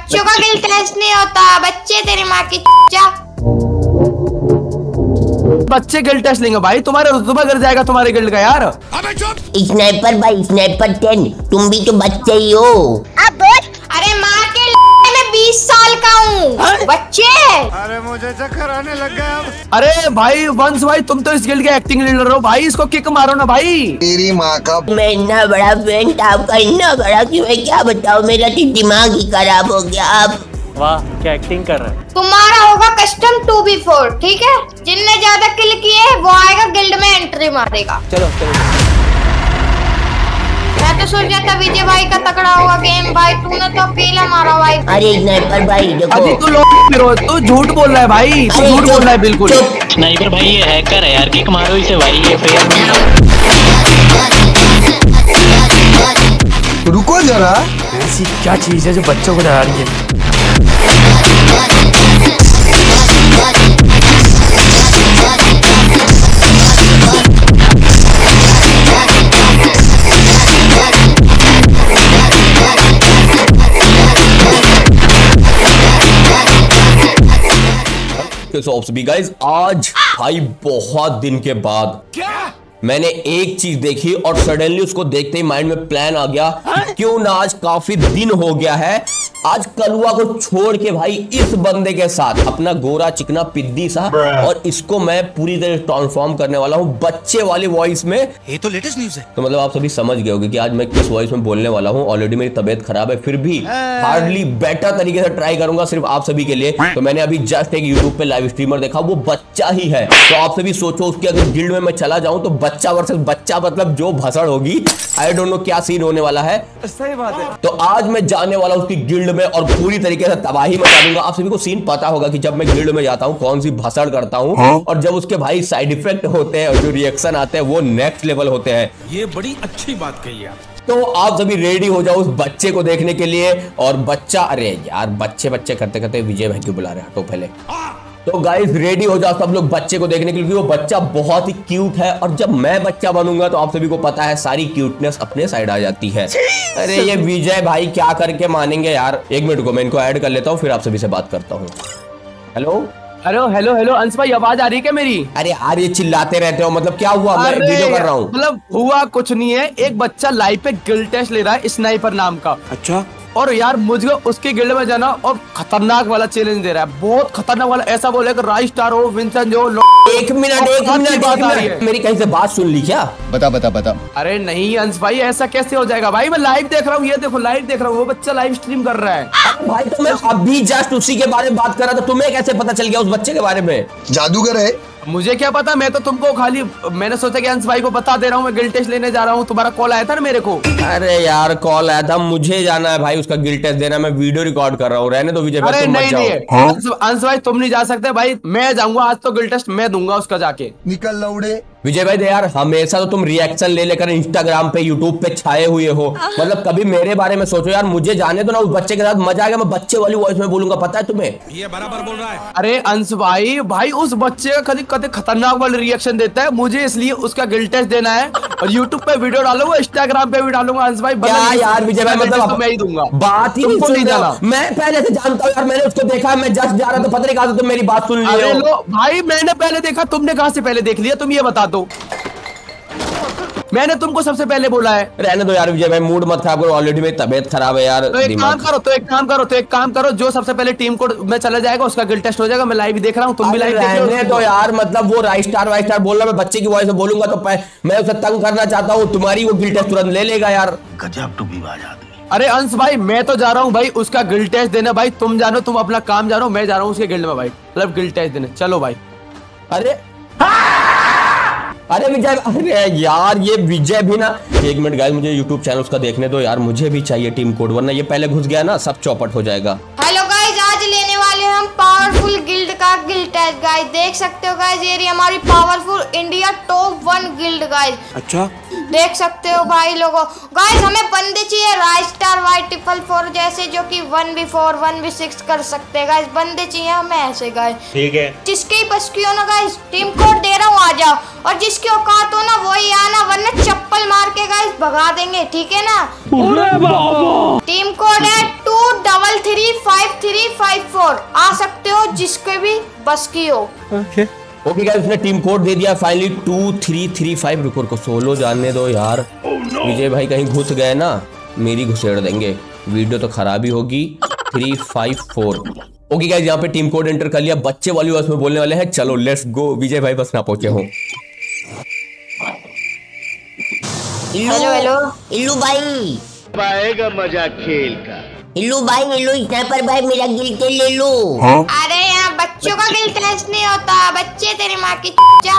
बच्चों का guild test नहीं होता, बच्चे तेरी माँ की जा। बच्चे गिल्ड टेस्ट लेंगे भाई, तुम्हारे रुतबा गिर जाएगा तुम्हारे गिल्ड का यार। अबे चुप। स्नाइपर भाई, स्नाइपर 10, तुम भी तो बच्चे ही हो। अरे माँ के मैं 20 साल का हूँ, बच्चे। अरे मुझे चक्कर आने लग गया अब। अरे भाई वंश भाई, तुम तो इस गिल्ड के एक्टिंग लीडर हो भाई, इसको किक मारो ना भाई। तेरी माँ का। मैं इतना बड़ा फैन था आपका, इतना बड़ा कि मैं क्या बताऊँ, मेरा तो दिमाग ही खराब हो गया अब। वाह क्या एक्टिंग कर रहा है। तुम्हारा होगा कस्टम 2v4, ठीक है? जिनने ज्यादा किल किए वो आएगा गिल्ड में एंट्री मारेगा। चलो चलो। मैं तो सोच रहा था विजय भाई का तगड़ा हुआ गेम, भाई तूने तो अकेला मारा भाई। अरे स्नाइपर भाई देखो। अभी तू झूठ बोल रहा है भाई, तू झूठ बोल रहा है बिल्कुल। स्नाइपर भाई ये हैकर है यार, किक मारो इसे भाई, ये फेयर रुको जरा, ऐसी क्या चीज है जो बच्चों को डरा रही है? गाइस आज भाई बहुत दिन के बाद मैंने एक चीज देखी और सडनली उसको देखते ही माइंड में प्लान आ गया कि क्यों ना आज काफी दिन हो गया है, आज कलुआ को छोड़ के भाई इस बंदे के साथ अपना गोरा चिकना पिद्दी सा, और इसको मैं पूरी तरह ट्रांसफॉर्म करने वाला हूँ बच्चे वाली वॉइस में। ये तो लेटेस्ट न्यूज़ है। तो मतलब आप सभी समझ गए होंगे कि आज मैं किस वॉइस में बोलने वाला हूँ। ऑलरेडी मेरी तबीयत खराब है, फिर भी हार्डली बेटर तरीके से ट्राई करूंगा सिर्फ आप सभी के लिए। तो मैंने अभी जस्ट एक यूट्यूब पे लाइव स्ट्रीमर देखा, वो बच्चा ही है। तो आप सभी सोचो उसके अगर गिल्ड में मैं चला जाऊं तो बच्चा वर्सेस बच्चा, मतलब जो भसड़ होगी, आई डोंट नो क्या सीन होने वाला है। सही बात है। तो आज मैं जाने वाला हूं उसकी गिल्ड में और पूरी तरीके से तबाही मचा दूंगा। आप सभी को सीन पता होगा कि जब मैं गिल्ड में जाता हूं कौन सी भसड़ करता हूं, और जब उसके भाई साइड इफेक्ट होते हैं और जो रिएक्शन आते हैं वो नेक्स्ट लेवल होते हैं। ये बड़ी अच्छी बात कही आप। तो आप सभी रेडी हो जाओ उस बच्चे को देखने के लिए। और बच्चा, अरे यार बच्चे बच्चे करते करते विजय भाई क्यों बुला रहे हैं, हटो पहले। तो गाइस रेडी हो जाओ सब लोग बच्चे को देखने के लिए, क्योंकि वो बच्चा बहुत ही क्यूट है और जब मैं बच्चा बनूंगा तो आप सभी को पता है सारी क्यूटनेस अपने साइड आ जाती है। अरे ये विजय भाई क्या करके मानेंगे यार। एक मिनट को मैं इनको ऐड कर लेता हूँ, फिर आप सभी से बात करता हूँ। हेलो हेलो हेलो हेलो अंश भाई, आवाज आ रही है क्या मेरी? अरे यार ये चिल्लाते रहते हो, मतलब क्या हुआ? मैं वीडियो कर रहा हूँ। मतलब हुआ कुछ नहीं है, एक बच्चा लाइव पे गिल्ड टेस्ट ले रहा है स्नाइपर नाम का। अच्छा। और यार मुझे उसके गिल्ड में जाना और खतरनाक वाला चैलेंज दे रहा है, बहुत खतरनाक वाला। ऐसा बोले कि राइस स्टार हो, विंसन जो। एक मिनट मेरी कहीं से बात सुन ली क्या? बता। अरे नहीं अंश भाई, ऐसा कैसे हो जाएगा भाई? मैं लाइव देख रहा हूँ, ये देखो लाइव देख रहा हूँ, वो बच्चा लाइव स्ट्रीम कर रहा है। अरे भाई तो मैं अभी जस्ट उसी के बारे में बात कर रहा था, तुम्हें कैसे पता चल गया उस बच्चे के बारे में? जादूगर है। मुझे क्या पता, मैं तो तुमको खाली मैंने सोचा कि अंश भाई को बता दे रहा हूँ मैं गिल्ड टेस्ट लेने जा रहा हूँ। तुम्हारा कॉल आया था ना मेरे को। अरे यार कॉल आया था, मुझे जाना है भाई उसका गिल्ड टेस्ट देना, मैं वीडियो रिकॉर्ड कर रहा हूँ। रहने दो विजय भाई, अरे तुम मत नहीं अंश भाई तुम नहीं जा सकते भाई, मैं जाऊंगा आज तो गिल्ड टेस्ट मैं दूंगा उसका जाके। निकल लौड़े। विजय भाई यार हमेशा तो तुम रिएक्शन ले लेकर इंस्टाग्राम पे यूट्यूब पे छाए हुए हो, मतलब कभी मेरे बारे में सोचो यार। मुझे जाने दो ना, उस बच्चे के साथ मजा आएगा। मैं बच्चे वाली वॉइस में बोलूंगा, पता है तुम्हें? ये बराबर बोल रहा है। अरे अंश भाई उस बच्चे का कभी कभी खतरनाक वाले रिएक्शन देता है, मुझे इसलिए उसका गिल्ड टेस्ट देना है और यूट्यूब पे वीडियो डालूंगा, इंस्टाग्राम पे भी डालूंगा। अंश भाई क्या यार विजय भाई, मतलब मैं ही दूंगा, बात ही नहीं जाना। मैं पहले से जानता हूँ यार, मैंने उसको देखा, मैं जस्ट जा रहा था, पता नहीं कहा तुम मेरी बात सुन अरे लो भाई, मैंने पहले देखा, तुमने कहां से पहले देख लिया? तुम ये बता दो, मैंने तुमको सबसे पहले बोला है। रहने दो यार विजय भाई, मूड मत खराब करो, ऑलरेडी मेरी तबीयत खराब है यार। तो एक काम करो, जो सबसे पहले टीम कोड में चला जाएगा उसका गिल्ड टेस्ट हो जाएगा। मैं लाइव देख रहा हूँ, तुम भी लाइव देख रहे हो। तो यार मतलब वो राइस स्टार बोल रहा, मैं बच्चे की वॉइस में बोलूंगा तो मैं उसे तंग करना चाहता हूँ, तुम्हारी वो गिल्ड टेस्ट तुरंत ले लेगा यार। गजब टूबी बाज आदमी। अरे अंश भाई मैं तो जा रहा हूँ भाई उसका गिल्ड टेस्ट देने। भाई तुम जानो, तुम अपना काम जानो, मैं जा रहा हूँ उसके गिल्ड में भाई, मतलब गिल्ड टेस्ट देने। चलो भाई। अरे विजय, अरे यार ये विजय भी ना, एक मिनट गाइस मुझे YouTube चैनल उसका देखने दो यार, मुझे भी चाहिए टीम कोड, वरना ये पहले घुस गया ना सब चौपट हो जाएगा। हेलो गाइस, आज लेने वाले हम पावरफुल गिल्ड का गिल्ड टेस्ट गाइस। देख सकते हो गाइस, ये रही हमारी powerful India top 1 guild guys. अच्छा, देख सकते हो भाई लोगों। गाइस हमें बंदे चाहिए राइस स्टार Y444 जैसे, जो कि 1v4 1v6 कर सकते हैं गाइस। बंदे चाहिए हमें ऐसे गाइस, ठीक है? जिसके ही बस की हो ना गाइस, टीम कोड दे रहा हूँ आ जाओ, और जिसकी औकात हो ना वही आना, वरना चप्पल मार के गाइस भगा देंगे, ठीक है ना? टीम कोड है 2 335354 आ सकते हो, जिसके भी बस की हो। ओके गाइस, उसने टीम कोड दे दिया फाइनली 2335। रुको रुको, सोलो जानने दो यार। विजय भाई कहीं घुस गए ना, मेरी घुसेड़ देंगे, वीडियो तो खराब ही होगी। 354। ओके गाइस, यहाँ पे टीम कोड एंटर कर लिया। बच्चे वाली बस में बोलने वाले हैं, चलो लेट्स गो। विजय भाई बस ना पहुंचे हो। हेलो इल्लू भाई, पाएगा मजा खेल का। इल्लू भाई, स्नाइपर भाई, मेरा गिल्टे ले लो। अरे यहाँ बच्चों का गिल टेस्ट नहीं होता, बच्चे तेरी माँ की चुच्चा।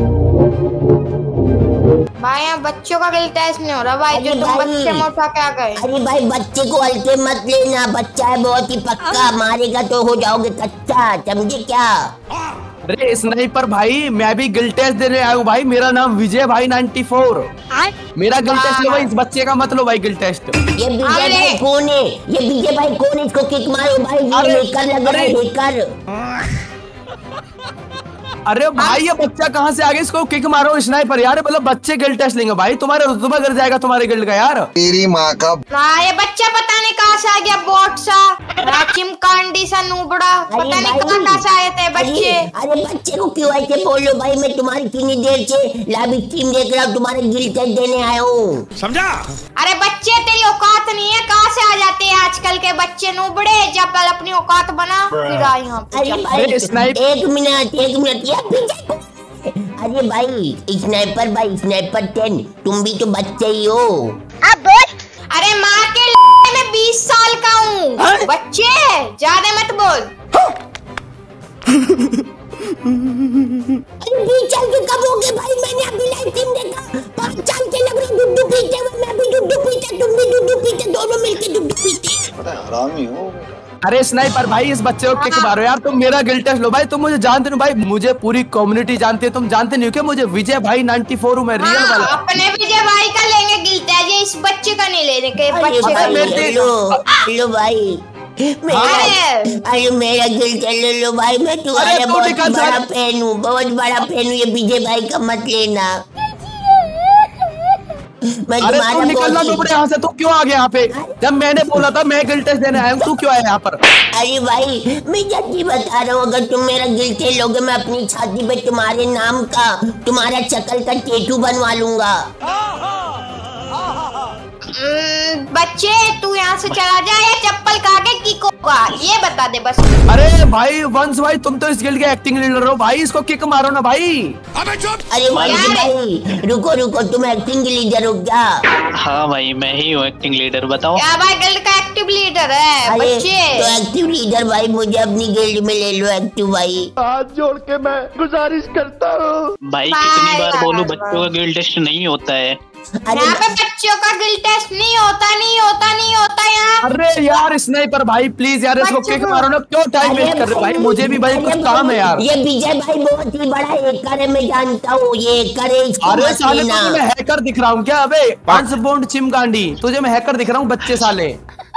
भाई यहाँ बच्चों का गिल टेस्ट नहीं हो रहा भाई, जो तुम बच्चे में उठा के आ गए। अरे भाई बच्चे को हल्के मत लेना, बच्चा है बहुत ही पक्का, मारेगा तो हो जाओगे कच्चा, समझे क्या? अरे स्नाइपर भाई, मैं भी गिल टेस्ट देने आया हूँ भाई। मेरा नाम विजय भाई 94। मेरा गिल टेस्ट लो भाई, इस बच्चे का मत लो भाई गिल टेस्ट। ये विजय भाई कौन है? ये विजय भाई कौन है? इसको किक मारो भाई, ये लेकर लग रहा है लेकर। अरे भाई ये बच्चा कहाँ से आ गया? इसको किक मारो स्नाइपर यार। मतलब बच्चे गिल टेस्ट लेंगे भाई, तुम्हारे रुतबा गिर जाएगा तुम्हारे गिल्ड का यार। तेरी माँ का। ये बच्चा पता नहीं कहाँ से आ गया, बोट सा, चिमकांडी सा, नूबड़ा, पता नहीं कहाँ से आए थे बच्चे। अरे बच्चे को क्यों ऐसे बोलो भाई? मैं तुम्हारी कितनी देर से लाइव स्ट्रीम देख रहा हूँ, तुम्हारे गिल टेस्ट देने आया हूँ, समझा? अरे बच्चे तेरी औकात नहीं है, कहाँ से आ जाते हैं आजकल के बच्चे नूबड़े। जब कल अपनी औकात बना फिर आ यहाँ पे। अरे भाई एक मिनट अरे भाई स्नाइपर भाई, स्नाइपर 10, तुम भी तो बच्चे ही हो। अब बोल। अरे माँ के मैं 20 साल का हूँ, बच्चे ज्यादा मत बोल। अरे 20 साल के कब हो गए भाई? मैंने अभी लाइव स्ट्रीम देखा, 5 साल के लग रहे दुद्धू पीते हुए। मैं भी दुद्धू पीते, तुम भी दुद्धू पीते, दोनों मिलके दुद्धू पीते। हरामी हो। अरे स्नाइपर भाई, इस बच्चे को किक मारो यार। तुम मेरा गिल टेस्ट लो भाई। तुम मुझे जानते हो भाई, मुझे पूरी कम्युनिटी जानती है। तुम जानते नहीं हो क्या मुझे? विजय भाई 94 हूँ मैं, रियल वाला। अपने विजय भाई का लेंगे गिल टेस्ट, इस बच्चे का नहीं लेने के। बच्चे का लो भाई, अरे मेरा गिल टेस्ट ले लो भाई। मैं तुम्हारा बहुत बड़ा फैन हूँ, बहुत बड़ा फैन हूँ। ये विजय भाई का मत लेना। अरे तू निकलना नूबड़े यहाँ से। तू क्यों आ गया यहाँ पे? जब मैंने बोला था मैं गिल टेस्ट देने आया हूँ, तू क्यों आया यहाँ पर? अरे भाई मैं सच्ची बता रहा हूँ, अगर तुम मेरा गिल टेस्ट लोगे, मैं अपनी छाती पे तुम्हारे नाम का, तुम्हारा शक्ल का टैटू बनवा लूंगा। बच्चे तू यहाँ से चला जा, ये चप्पल खा के किक होगा, ये बता दे बस। अरे भाई वंश भाई, तुम तो इस गिल्ड के एक्टिंग लीडर हो भाई, इसको किक मारो ना भाई। अरे भाई रुको रुको, तुम एक्टिंग लीडर हो क्या? हाँ भाई मैं ही हूँ एक्टिंग लीडर, बताओ। क्या भाई गिल्ड का एक्टिव लीडर है बच्चे? तो एक्टिव लीडर भाई मुझे अपनी गिल्ड में ले लो एक्टिव भाई। हाथ जोड़ के मैं गुजारिश करता हूँ भाई, कितनी बार बोलूं बच्चों का गिल्ड टेस्ट नहीं होता है। यहाँ पे बच्चों का गिल टेस्ट नहीं होता यहाँ। अरे यार स्नाइपर भाई प्लीज यार, इसको किक मारो ना। क्यों टाइम वेस्ट कर रहे हो भाई? मुझे भी भाई कुछ काम है यार। ये विजय भाई बहुत ही बड़ा हैकर है, मैं जानता हूँ ये हैकर है। अरे साले तुझे मैं हैकर दिख रहा हूँ क्या? अबे अंशबोंड चिमकांडी, तुझे मैं हैकर दिख रहा हूँ बच्चे साले।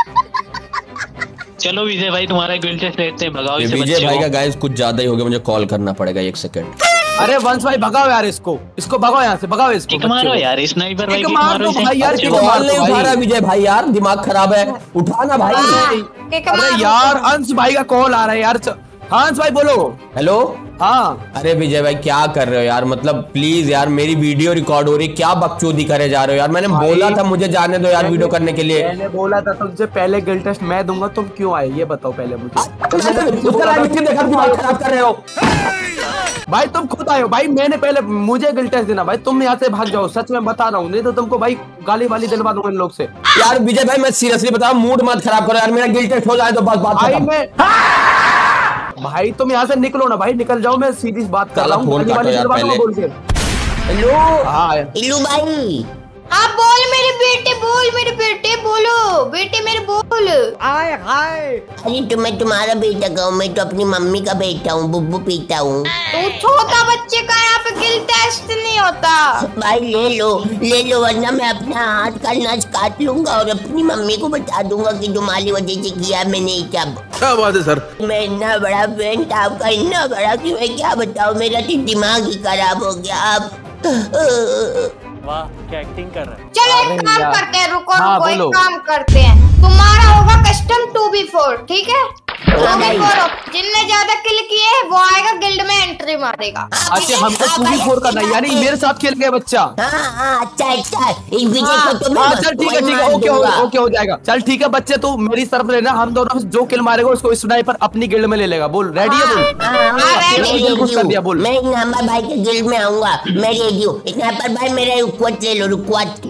चलो विजय भाई तुम्हारा गिल्ड टेस्ट लेते हैं, भगाओ इसे। विजय भाई का गाइस कुछ ज्यादा ही हो गया, मुझे कॉल करना पड़ेगा 1 सेकंड। अरे वंश भाई भगाओ यार इसको भगाओ यहाँ से, भगाओ इसको। किक मारो यार, स्नाइपर भाई किक मारो भाई यार। कॉल नहीं उठा रहा विजय भाई यार, दिमाग खराब है, उठाना भाई। अरे यार अंश भाई का कॉल आ रहा है यार। हाँ अंश भाई बोलो। हेलो। हाँ अरे विजय भाई क्या कर रहे हो यार? मतलब प्लीज यार, मेरी वीडियो रिकॉर्ड हो रही, क्या बकचोदी करे जा रहे हो यार? मैंने बोला था मुझे जाने दो यार वीडियो करने के लिए। मैंने बोला था तुमसे पहले गिल टेस्ट मैं दूंगा, तुम क्यों आए ये बताओ पहले मुझे। दिमाग खराब कर रहे हो भाई, तुम खुद आए हो भाई। मैंने पहले मुझे गिल टेस्ट देना भाई, तुम यहाँ से भाग जाओ, सच में बता रहा हूँ, नहीं तो तुमको भाई गाली वाली दिलवा दूंगा इन लोग से। यार विजय भाई मैं सीरियसली बता रहा हूँ, मूड मत खराब करो यार, मेरा गिल टेस्ट हो जाए तो बस बात भाई। मैं भाई तुम यहाँ से निकलो ना भाई, निकल जाओ, मैं सीधी बात कर रहा हूँ। फोन काटो यार पहले। हेलो हाँ इल्लू भाई। हाँ बोल मेरे बेटे, बोल मेरे बेटे, बोलो बेटे मेरे बोल। हाय हाय। अरे तो मैं तुम्हारा बेटा कहूँ, मैं तो अपनी मम्मी का बेटा हूँ, बुब्बू पीता हूँ। तू छोटा बच्चे का, यहाँ पे गिल टेस्ट नहीं होता भाई। ले लो वरना मैं अपना हाथ का नस काट लूंगा और अपनी मम्मी को बता दूंगा कि तुम्हारी वजह से किया मैंने सब। क्या बात है सर? मैं इतना बड़ा फैन था आपका, इतना बड़ा कि मैं क्या बताऊँ, मेरा तो दिमाग ही खराब हो गया। आप वाह क्या एक्टिंग कर रहा है। चलो एक काम करते हैं, रुको हाँ, रुको, बोलो। एक काम करते हैं, तुम्हारा होगा कस्टम 2v4, ठीक है? 2v4 जिनने ज्यादा किल किए वो आएगा गिल्ड में एंट्री मारेगा। अच्छा हमको 2v4 करना है, यानी मेरे साथ खेल गया बच्चा। हाँ अच्छा अच्छा, इस विजय को तो मैं हाँ चल ठीक है वही ठीक है, मार ओके दूंगा। ओके हो जाएगा। चल ठीक है बच्चे, तू मेरी तरफ लेना, हम दोनों में जो किल मारेगा उसको स्नाइपर अपनी गिल्ड में ले लेगा। बोल रेडी है? बोल हाँ, मैं तेरे को खुश कर दिया, बोल। मैं इनामा भाई के गिल्ड में आऊंगा, मैं रेडी हूँ। स्नाइपर भाई मेरा रुकवत ले लो, रुकवत।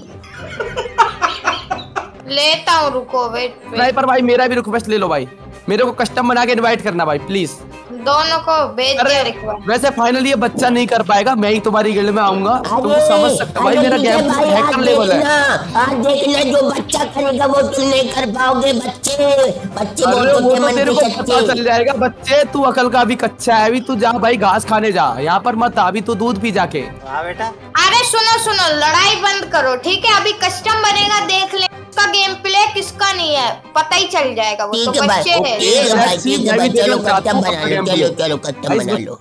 लेता हूँ, रुको वेट। स्नाइपर भाई मेरा भी रिक्वेस्ट ले लो भाई, मेरे को कस्टम बना के इनवाइट करना भाई प्लीज। दोनों को भेज दिया रिक्वेस्ट। वैसे फाइनली ये बच्चा नहीं कर पाएगा, मैं ही तुम्हारी गिल्ड में आऊंगा, तुम समझ सकते हो भाई मेरा गेम हैकर लेवल है। आज देखना जो बच्चा करेगा वो तुम नहीं कर पाओगे। बच्चे बच्चे अरे बहुत वो होते तो मन तेरे के को पता सच्चे। चल जाएगा बच्चे, तू अकल का भी कच्चा है, अभी तू जा भाई घास खाने जा, यहाँ पर मत आ, अभी तू दूध पी जाके। अरे सुनो सुनो, लड़ाई बंद करो, ठीक है? अभी कस्टम बनेगा, देख ले उसका गेम प्ले किसका नहीं है, पता ही चल जाएगा। वो तो ठीक है भाई, बच्चे है। ठीक है भाई, ठीक है भाई, चलो कस्टम बना लो, गेम चलो चलो कस्टम बना लो।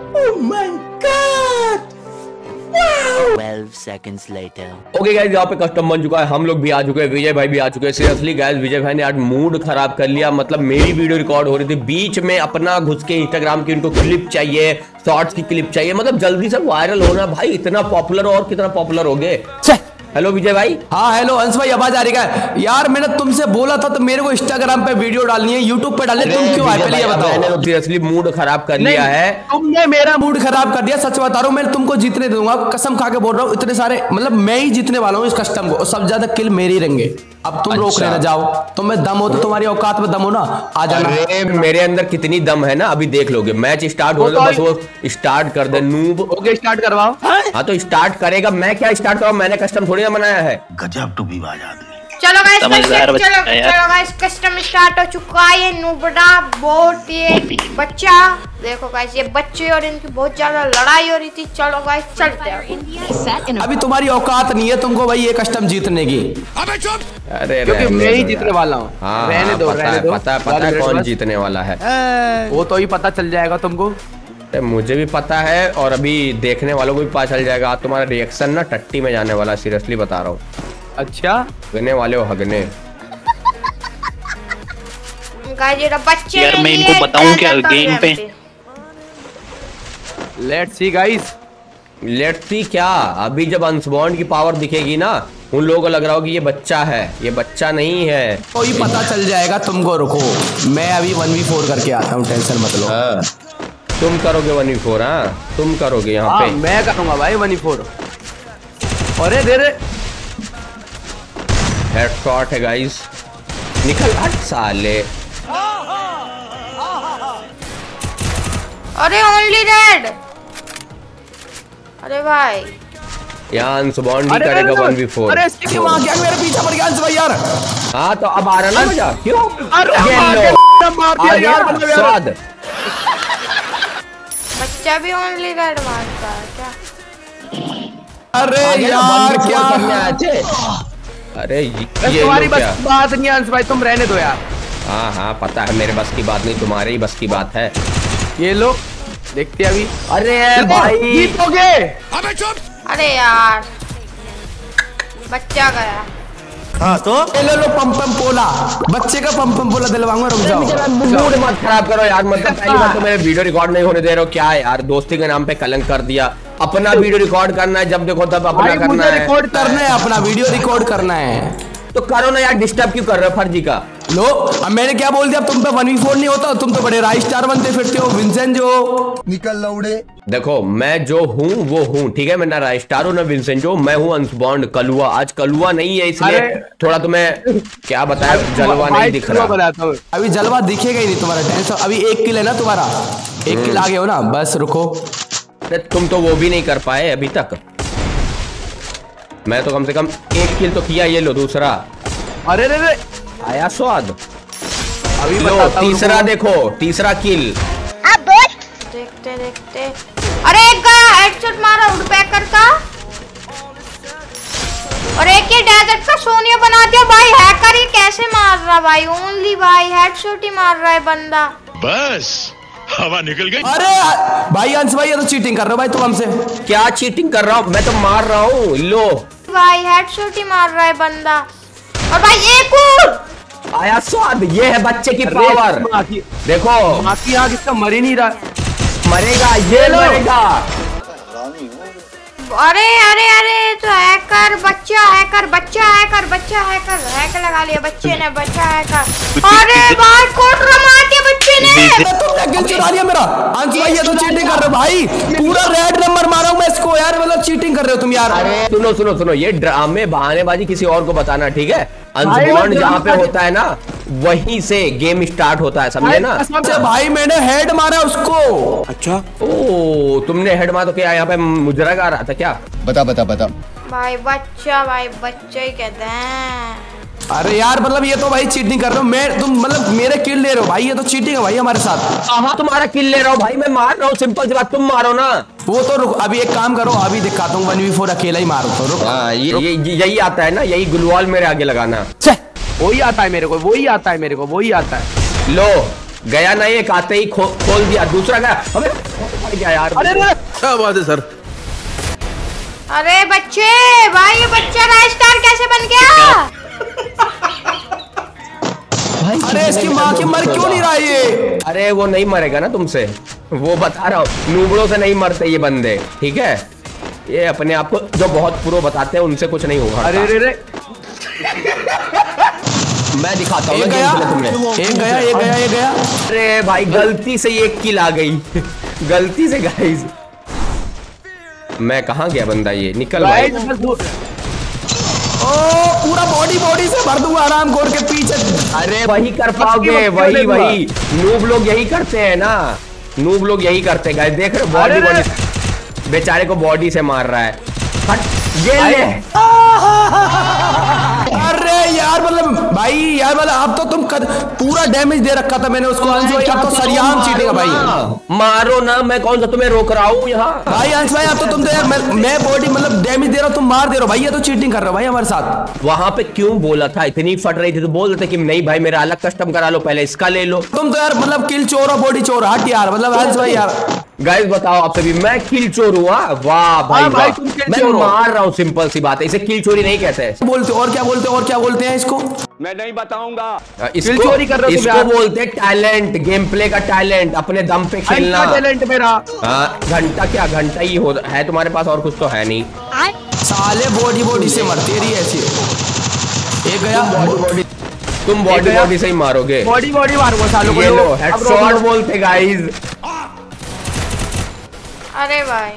12 seconds later. ओके गाइस, यहाँ पे कस्टम बन चुका है, हम लोग भी आ चुके हैं, विजय भाई भी आ चुके हैं। सीरियसली गाइस, विजय भाई ने आज मूड खराब कर लिया। मतलब मेरी वीडियो रिकॉर्ड हो रही थी, बीच में अपना घुस के इंस्टाग्राम की इनको क्लिप चाहिए, शॉर्ट्स की क्लिप चाहिए, मतलब जल्दी से वायरल होना। भाई इतना पॉपुलर हो, और कितना पॉपुलर हो गए। हेलो विजय भाई। हाँ हेलो अंश भाई, आवाज आ रही है यार? मैंने तुमसे बोला था तो मेरे को इंस्टाग्राम पे वीडियो डालनी है, यूट्यूब पे डालनी है, तुम क्यों आए पहले ये बताओ। मैंने सीरियसली मूड खराब कर लिया है। तुमने मेरा मूड खराब कर दिया, सच बता रहा हूँ। मैं तुमको जीतने दूंगा, कसम खा के बोल रहा हूँ। इतने सारे मतलब मैं ही जीतने वाला हूँ इस कस्टम को, सब ज्यादा किल मेरे ही रहेंगे। अब तुम रोक लेना, जाओ। तुम्हें दम हो तो तुम्हारी औकात में दम हो ना, आ जाना। अरे मेरे अंदर कितनी दम है ना, अभी देख लोगे। मैच स्टार्ट होने दो, बस वो स्टार्ट कर दे नूब। ओके स्टार्ट करवाओ। हाँ तो स्टार्ट करेगा, मैं क्या स्टार्ट कराऊं? मैंने कस्टम थोड़ी ना बनाया है। गजब टूबीबाज आदमी। चलो गाइस, समझदार बच्चा है यार। चलो गाइस, कस्टम स्टार्ट हो चुका है। ये नूबड़ा बोट, ये बच्चा, देखो गाइस ये बच्चे और इनकी बहुत ज्यादा लड़ाई हो रही थी। चलो गाइस चलते हैं। अभी तुम्हारी औकात नहीं है तुमको भाई ये कस्टम जीतने की, अरे क्योंकि मैं ही जीतने वाला हूँ। हाँ रहने दो, रहने दो। पता है कौन जीतने वाला है। वो तो ही पता चल जाएगा तुमको। मुझे भी पता है, और अभी देखने वालों को भी पता चल जाएगा। आज तुम्हारा रिएक्शन ना टट्टी में जाने वाला, सीरियसली बता रहा हूँ। अच्छा हगने वाले हो, हगने। गाइस ये बच्चे यार मैं इनको बताऊं क्या गेम पे। Let's see guys. Let's see क्या? अभी जब अनस्बॉन्ड की पावर दिखेगी ना, उन लोगों को लग रहा हो कि ये बच्चा है, ये बच्चा नहीं है। तो ही पता चल जाएगा तुमको, रुको मैं अभी 1v4 करके आता हूँ, टेंशन मत लो। तुम करोगे 1v4? हाँ तुम करोगे यहाँ हाँ पे। मैं करूंगा भाई 1v4। अरे दे रे, हेडशॉट है गाइस, निकल हट साले। अरे ओनली रेड, अरे भाई यहाँ अनस्बॉन्ड ही करेगा 1v4। अरे इसके क्यों आ गया मेरे पीछे पड़ गया अंश भाई यार। हाँ तो अब आ रहा ना मजा, क्यों? अरे ये लो, मार दिया आ गया यार, मतलब यार। स्वाद। बच्चा भी ओनली रेड मारता है क्या? अरे आ गया ना, यार 1v4 क्या करने आए थे। अरे ये तुम्हारी लो बस क्या? की बात नहीं है अंश भाई, तुम रहने दो यार। हाँ हाँ पता है, मेरे बस की बात नहीं, तुम्हारे ही बस की बात है। ये लो देखते हैं अभी। अरे भाई जीतोगे। अरे यार बच्चा गया। हाँ तो ले लो पम पम पोला, बच्चे का पम पम पोला दिलवाऊंगा, रुक जाओ। मूड मत खराब करो यार, मतलब पहली बार तो मेरे वीडियो रिकॉर्ड नहीं होने दे रहे हो, क्या है यार? दोस्ती के नाम पे कलंक कर दिया। अपना वीडियो रिकॉर्ड करना है, जब देखो तब अपना भाई करना मुझे है। रिकॉर्ड करना है, अपना वीडियो रिकॉर्ड करना है तो करो ना यार, डिस्टर्ब क्यों कर रहे हो फर्जी का? लो अब मैंने क्या बोल दिया? अब तुम पे 1v4 नहीं होता, तुम तो बड़े राइस स्टार बनते फिरते हो, विंसेंट जो। निकल लौड़े। देखो मैं जो हूँ वो हूँ, ठीक है? मैं ना राइस्टार हूँ ना विंसेंट जो, मैं हूँ अनस्बॉन्ड कलुआ। आज कलुआ नहीं है, इसलिए थोड़ा तुम्हें क्या बताया, जलवा नहीं दिख रहा। अभी जलवा दिखेगा ही नहीं तुम्हारा, टेंशन। अभी 1 किल है ना तुम्हारा, 1 किल आ गए हो ना, बस रुको। अरे तुम तो वो भी नहीं कर पाए अभी तक, मैं तो कम से कम 1 किल तो किया। ये लो दूसरा, अरे रे रे आया स्वाद। अभी लो तीसरा, देखो तीसरा किल। देखते देखते, अरे एक गया हेडशॉट मारा वुडपैकर का, और एक ही डेजर्ट का सोनिया बना दिया भाई। हैकर ये कैसे मार रहा भाई? ओनली भाई हेडशॉट ही मार रहा है बंदा। बस हवा निकल गई। अरे भाई अंश भाई, ये तो चीटिंग कर रहे हो भाई तुम हमसे। क्या चीटिंग कर रहा हूँ? मैं तो मार रहा हूँ। लो भाई हेडशॉट ही मार रहा है बंदा। और भाई एक और आया स्वाद। ये है बच्चे की पावर। देखो माफी आग इसका मर ही नहीं रहा। मरेगा, ये मरेगा। अरे अरे अरे तो हैकर बच्चा, हैकर बच्चा, हैकर बच्चा, हैकर हैक लगा लिया बच्चे ने, बच्चा हैकर। अरे भाई कोट मार दिया बच्चे ने। तुमने किल चुरा लिया मेरा। अंश भाई ये तो चीटिंग कर रहे हो भाई, पूरा रेड नंबर मारा हूं मैं इसको यार, मतलब चीटिंग कर रहे हो तुम यार। अरे सुनो सुनो सुनो, ये ड्रामे बहानेबाजी किसी और को बताना, ठीक है? अनस्पॉन जहाँ पे होता है ना, वहीं से गेम स्टार्ट होता है, समझे ना? भाई मैंने हेड मारा उसको। अच्छा ओ, तुमने हेड मारा तो क्या यहाँ पे मुजरा गा रहा था क्या? बता बता बता। भाई बच्चा ही कहते हैं। अरे यार मतलब ये तो भाई चीटिंग कर रहे हो। मैं तुम मतलब मेरे किल ले रहे हो भाई, ये तो चीटिंग है भाई हमारे साथ। हाँ तुम्हारा किल ले रहा हूँ भाई, मैं मार रहा हूँ, सिंपल सी बात। तुम मारो ना। वो तो रुक, अभी एक काम करो, अभी दिखाता हूँ 1v4 अकेला ही मारो तो। रुक यही आता है ना, यही गुलवाल मेरे आगे लगाना। वही आता है मेरे को, वही आता है मेरे को, वही आता है। लो गया ना, एक आते ही खोल दिया, दूसरा गया। अबे क्या यार? अरे क्या बात है सर? अरे बच्चे भाई, ये बच्चा राजस्टार कैसे बन गया? अरे इसकी माँ की मर क्यों नहीं रहा ये? अरे वो नहीं मरेगा ना तुमसे, वो बता रहा हूँ। नूबड़ों से नहीं मरते ये बंदे, ठीक है? ये अपने आप को जो बहुत प्रो बताते हैं उनसे कुछ नहीं होगा। अरे रे रे मैं दिखाता हूँ। एक गया, एक गया, एक गया, एक गया। अरे भाई गलती से एक किल आ गई। गलती से गाइस। मैं कहाँ गया बंदा? ये निकल भाई। ओ पूरा बॉडी से भर दूंगा आराम खोल के पीछे। अरे वही कर पाओगे, वही नूब लोग यही करते हैं ना, नूब लोग यही करते हैं गाइस। देख रहे हो बॉडी बेचारे को बॉडी से मार रहा है। हट ये ले। अरे यार मतलब भाई यार मतलब अब तो तुम पूरा डैमेज दे रखा था मैंने उसको। अंश भाई अब तो सरियाम चीटिंग है भाई। मारो ना, मैं कौन सा तुम्हें रोक रहा हूँ यहाँ? भाई अंश भाई अब तो तुम तो यार मैं बॉडी मतलब डैमेज दे रहा हूँ, तुम मार दे रहे हो भाई। ये तो चीटिंग कर रहे हो भाई हमारे साथ। वहां पे क्यों बोला था? इतनी फट रही थी तो बोल देते कि नहीं भाई मेरा अलग कस्टम करा लो, पहले इसका ले लो। तुम तो यार मतलब किल चोर और बॉडी चोर। हट यार मतलब अंश भाई यार। गाइस बताओ आपसे भी, मैं किल चोर हुआ? वाह भाई वाह, मैं मार रहा हूँ, सिंपल सी बात है। इसे किल चोरी नहीं कहते। बोलते और क्या बोलते, और क्या बोलते हैं इसको? मैं नहीं बताऊंगा। इसको बोलते हैं टैलेंट, गेम प्ले का टैलेंट, अपने दम पे खेलना। टैलेंट मेरा। घंटा क्या घंटा ही है तुम्हारे पास, और कुछ तो है नहीं। साले बॉडी से मरती रही ऐसी। एक गया। तुम बॉडी से ही मारोगे। बॉडी मारूंगा सालों को। ये लो हेडशॉट बोलते गाइस। अरे भाई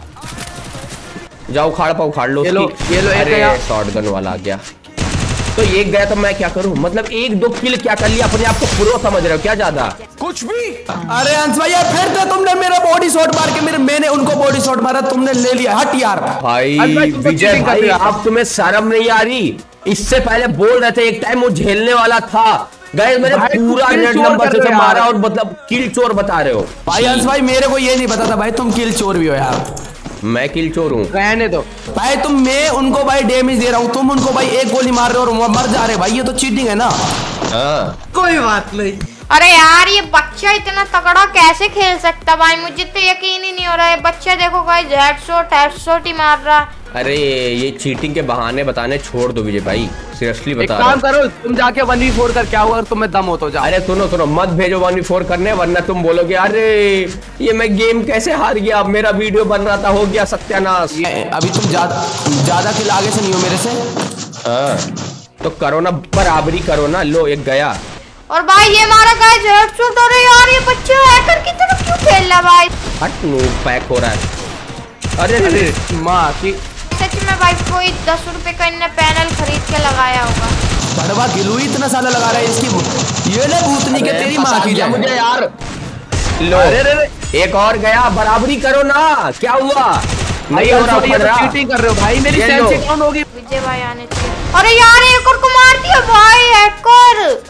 जाओ उखाड़ लो। ये लो अरे शॉटगन वाला आ गया। तो एक गया तो मैं क्या करूं? मतलब एक दो किल क्या कर लिया, अपने आप को प्रो समझ रहे हो क्या? ज्यादा कुछ भी। अरे अंश भाई फिर तो तुमने मेरा बॉडी शॉट मार के मैंने उनको बॉडी शॉट मारा, तुमने ले लिया। हट यार भाई। विजय भाई आप तुम्हें शर्म नहीं आ रही? इससे पहले बोल रहे थे एक टाइम वो झेलने वाला था। गाइस मैंने पूरा रेड नंबर से मारा और मतलब किल चोर बता रहे हो भाई। अंश भाई मेरे को ये नहीं पता था भाई तुम किल चोर भी हो यार। मैं किल चोर हूँ? रहने दो भाई। मैं उनको भाई डैमेज दे रहा हूँ, तुम उनको भाई एक गोली मार रहे हो और मर जा रहे भाई। ये तो चीटिंग है ना। कोई बात नहीं। अरे यार ये बच्चा इतना तगड़ा कैसे खेल सकता भाई? मुझे तो यकीन ही नहीं हो रहा है। बच्चा देखो भाई हेडशॉट ही मार रहा। अरे ये चीटिंग के बहाने बताने छोड़ दो विजय भाई, सीरियसली बता रहा हूं। काम करो तुम जाके 1v4 कर, क्या होगा अगर तुम्हें दम हो तो जा। अरे सुनो मत भेजो 1v4 करने, वरना तुम बोलोगे अरे ये मैं गेम कैसे हार गया, मेरा वीडियो बन रहा था, हो गया सत्यानाश। अभी तुम ज्यादा किल आगे से नहीं हो मेरे से। तो करो ना, बराबरी करो ना। लो एक गया। और भाई ये मारा गाइस हेडशॉट। अरे यार ये बच्चा हैकर की तरफ क्यों खेल रहा भाई? हट नो पैक हो रहा है। अरे माँ की सच में भाई कोई 10 रुपए का इन्हें पैनल खरीद के लगाया होगा। बड़वा गिलू इतना साला लगा रहा है इसकी। ये ले भूतनी के तेरी माँ की जाए मुझे यार। लो एक और गया, बराबरी करो ना। क्या हुआ? नहीं हो रहा, चीटिंग कर रहे हो भाई। मेरी सेंसी डाउन होगी। विजय भाई आने चाहिए। अरे यार एक और को मार दिया भाई। हैकर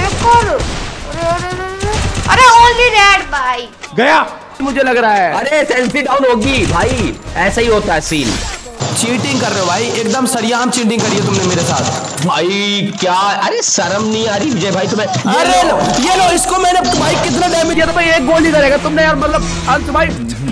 अरे ओनली रेड भाई गया मुझे लग रहा है। अरे सेंसी डाउन होगी भाई, ऐसा ही होता है सीन। चीटिंग कर रहे हो भाई, एकदम सरियाम चीटिंग करी है तुमने मेरे साथ भाई। क्या अरे शर्म नहीं आ रही विजय भाई तुम्हें? अरे ये लो इसको मैंने भाई कितना डैमेज दिया था भाई, एक गोली करेगा तुमने यार, मतलब अंत भाई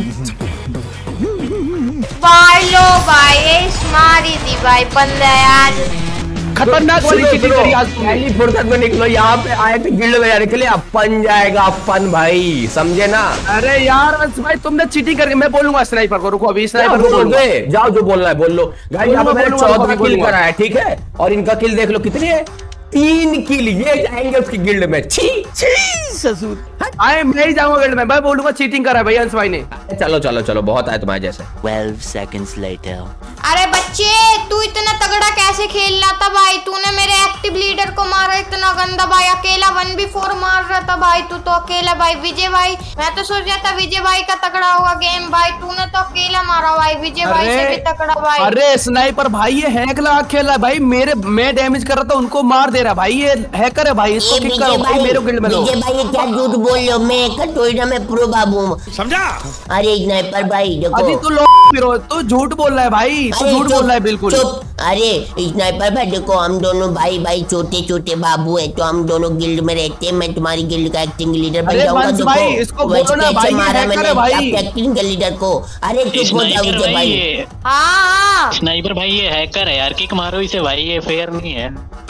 लो भाई मारी दी भाई बंदा यार, खतरनाक वाली चीटिंग करी आज तुमने। पहली फुर्सत में निकलो, यहाँ पे आए थे गिल्ड में जाने के लिए, अपन जाएगा अपन भाई, समझे ना? अरे यार अंश भाई तुमने चीटिंग करके, मैं बोलूंगा स्नाइपर को, रुको अभी स्नाइपर को बोल दे, जाओ जो बोलना है बोल लो। गाइस यहाँ पे मैंने 14 किल करा है, ठीक है, और इनका किल देख लो कितनी है, 3 किल। ये जाएंगे उसकी गिल्ड में, छी ससुर। आए मैं ही जाऊंगा गिल्ड में, मैं बोलूंगा चीटिंग करा है भाई अंश भाई ने। चलो चलो चलो, बहुत आए तुम्हारे जैसे। 12 seconds later. अरे बच्चे तू इतना तगड़ा कैसे खेल रहा था भाई, तूने मेरे एक्टिव लीडर को मारा इतना गंदा भाई, अकेला 1v4 मार रहा था भाई, तू तो अकेला भाई। विजय भाई मैं तो सोच रहा था विजय भाई का तगड़ा होगा गेम भाई, तूने तो अकेला मारा भाई, विजय भाई से भी तगड़ा भाई। अरे स्नाइपर भाई ये हैक लगा खेल रहा है भाई, मैं डैमेज कर रहा था उनको मार दे रहा भाई, ये हैकर है भाई, इसको किक करो भाई, मेरे गिल्ड में लो। विजय भाई ये क्या झूठ बोल रहे हो, मैं कटोरा में प्रो बाबू हूँ, समझा? अरे स्नाइपर भाई देखो, अभी तू झूठ बोल रहा है भाई, तू झूठ बोल रहा है बिल्कुल। चुप, अरे स्नाइपर भाई देखो हम दोनों भाई भाई छोटे छोटे बाबू हैं, तो हम दोनों गिल्ड में रहते हैं, मैं तुम्हारी गिल्ड का एक्टिंग लीडर बन जाऊंगा। देखो भाई इसको बोलो ना भाई, मारा मैंने भाई एक्टिंग लीडर को। अरे चुप हो जाओ विजय भाई। हाँ स्नाइपर भाई ये हैकर है यार, किक मारो इसे भाई, ये फेयर नहीं है।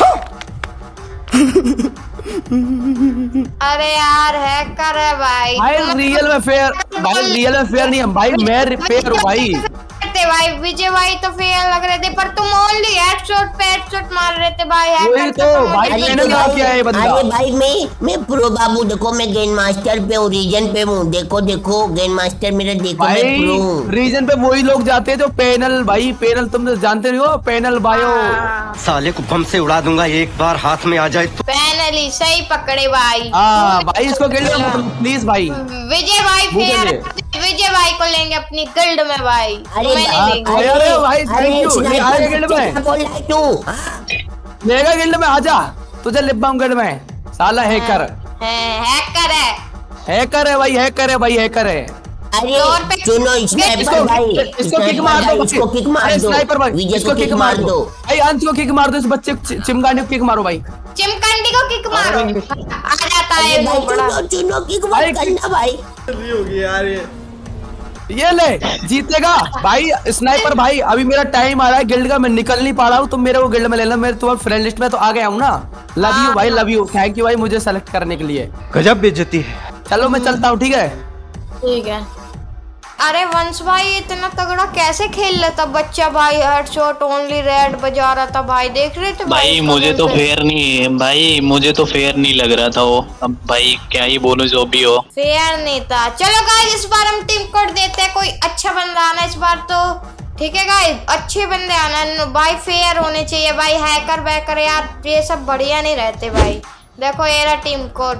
अरे यार हैकर है भाई, रियल में फेयर भाई, रियल में फेयर नहीं है भाई, मैं फेयर हूँ भाई। भाई विजय भाई तो फेयर लग रहे थे, पर तुम ओनली हेडशॉट मार रहे थे भाई, वही तो भाई मैंने क्या किया है बंदा। अरे भाई मैं प्रो बाबू, देखो मैं गेम मास्टर पे हूँ, रीजन पे हूँ, देखो देखो गेम मास्टर मेरा, देखो मैं प्रो हूँ। रीजन पे वही लोग जाते हैं जो पैनल भाई, पैनल तुम तो जानते नहीं हो, पैनल बायो साले को बम से उड़ा दूंगा एक बार हाथ में आ जाए तो। पैनल ही सही पकड़े भाई। हाँ भाई इसको गिल्ड में प्लीज भाई, विजय भाई फेयर, विजय भाई को लेंगे अपनी गिल्ड में भाई। अरे अरे भाई थैंक यू, आएगा गिल्ड में, बोल रहा है तू, लेगा गिल्ड में, आजा तुझे लिपाऊं गिल्ड में, साला हैकर हैकर है, हैकर है भाई, हैकर है भाई, हैकर है। अरे सुनो स्नाइपर भाई, इसको किक मार दो, इसको किक मार दो, स्नाइपर भाई विजय इसको को किक मार दो भाई, अंश को किक मार दो, इस बच्चे चिमगांडी को किक मारो भाई, चिमकांडी को किक मारो, आ जाता है वो बड़ा। चुनो किक मत करना भाई, होगी यार ये ले जीतेगा भाई स्नाइपर भाई। अभी मेरा टाइम आ रहा है गिल्ड का, मैं निकल नहीं पा रहा हूँ, तुम मेरे को गिल्ड में लेना, मेरे तुम्हारे फ्रेंड लिस्ट में तो आ गया हूँ ना। लव यू भाई, लव यू, थैंक यू भाई मुझे सेलेक्ट करने के लिए। गजब बेइज्जती है। चलो मैं चलता हूँ, ठीक है ठीक है। अरे वंश भाई इतना तगड़ा कैसे खेल लेता बच्चा भाई, हेडशॉट ओनली रेड बजा रहा था भाई, देख रहे थे भाई मुझे तो फेयर नहीं भाई, मुझे तो फेयर नहीं लग रहा था वो, अब भाई क्या ही बोलूं, जो भी हो फेयर नहीं था। चलो गाइस इस बार हम टीम कोड देते हैं, कोई अच्छा बंदा आना इस बार तो, ठीक है गाइस अच्छे बंदे आना भाई, फेयर होने चाहिए भाई, हैकर वैकर यार ये सब बढ़िया नहीं रहते भाई। देखो ये रहा टीम कोड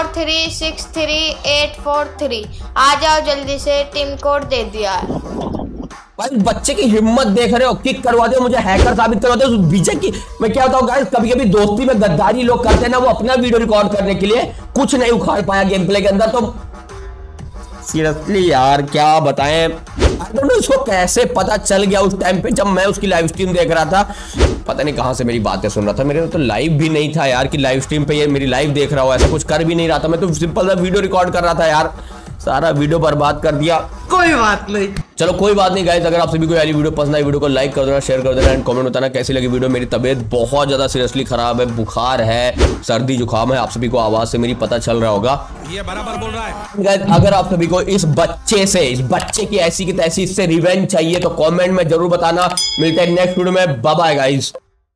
4363843, आ जाओ जल्दी से, टीम कोड दे दिया है भाई। बच्चे की हिम्मत देख रहे हो, किक करवा दो, मुझे हैकर साबित करवा दो विजय की। मैं क्या बताऊं गाइस, कभी कभी दोस्ती में गद्दारी लोग करते हैं ना, वो अपना वीडियो रिकॉर्ड करने के लिए कुछ नहीं उखाड़ पाया गेम प्ले के अंदर, तो सीरियसली यार क्या बताएं, आई डोंट नो इसको कैसे पता चल गया उस टाइम पे जब मैं उसकी लाइव स्ट्रीम देख रहा था, पता नहीं कहां से मेरी बातें सुन रहा था, मेरे तो लाइव भी नहीं था यार कि लाइव स्ट्रीम पे ये मेरी लाइव देख रहा हो, ऐसा कुछ कर भी नहीं रहा था, मैं तो सिंपल सा वीडियो रिकॉर्ड कर रहा था यार, सारा वीडियो बर्बाद कर दिया। कोई बात नहीं, चलो कोई बात नहीं गाइस, अगर आप सभी को ये वीडियो पसंद आई, वीडियो को लाइक कर देना, शेयर कर देना एंड कमेंट बताना कैसी लगी वीडियो। मेरी तबीयत बहुत ज्यादा सीरियसली खराब है, बुखार है, सर्दी जुकाम है, आप सभी को आवाज से मेरी पता चल रहा होगा, ये बराबर बोल रहा है गाइस। अगर आप सभी को इस बच्चे की ऐसी की तैसी इससे रिवेंज चाहिए तो कमेंट में जरूर बताना। मिलते हैं नेक्स्ट वीडियो में, बाय बाय गाइस।